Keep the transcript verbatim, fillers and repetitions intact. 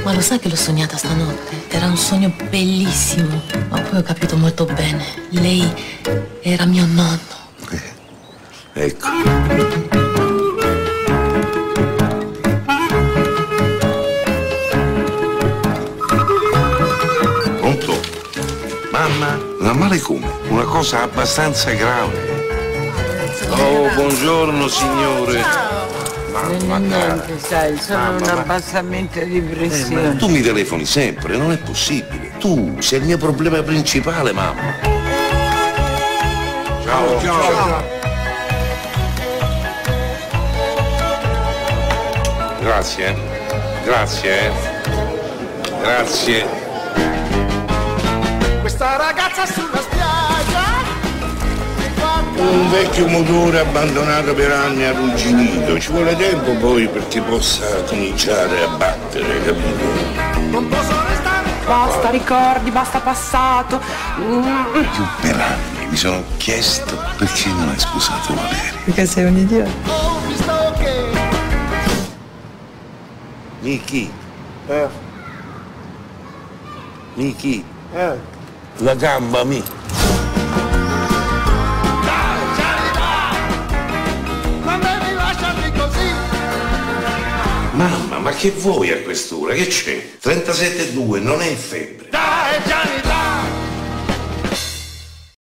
Ma lo sai che l'ho sognata stanotte? Era un sogno bellissimo, ma poi ho capito molto bene. Lei era mio nonno. Eh, ecco. Pronto? Mamma? Ma male come? Una cosa abbastanza grave. Oh, buongiorno signore. Mamma, niente, sai, sono mamma, un ma... abbassamento di pressione. Eh, ma tu mi telefoni sempre, non è possibile. Tu sei il mio problema principale, mamma. Ciao, ciao. ciao. Grazie, grazie, eh. Grazie. Questa ragazza sulla spiaggia. Un vecchio motore abbandonato per anni arrugginito, ci vuole tempo poi perché possa cominciare a battere, capito? Non posso restare. Basta ricordi, basta passato. Io per anni mi sono chiesto perché non hai sposato Valeria. Perché sei un idiota. Ho visto che. Miki. Eh, Miki. eh. La gamba, mi. Non devi lasciarmi così. Mamma, ma che vuoi a quest'ora? Che c'è? trentasette virgola due, non è febbre. Dai, Gianni.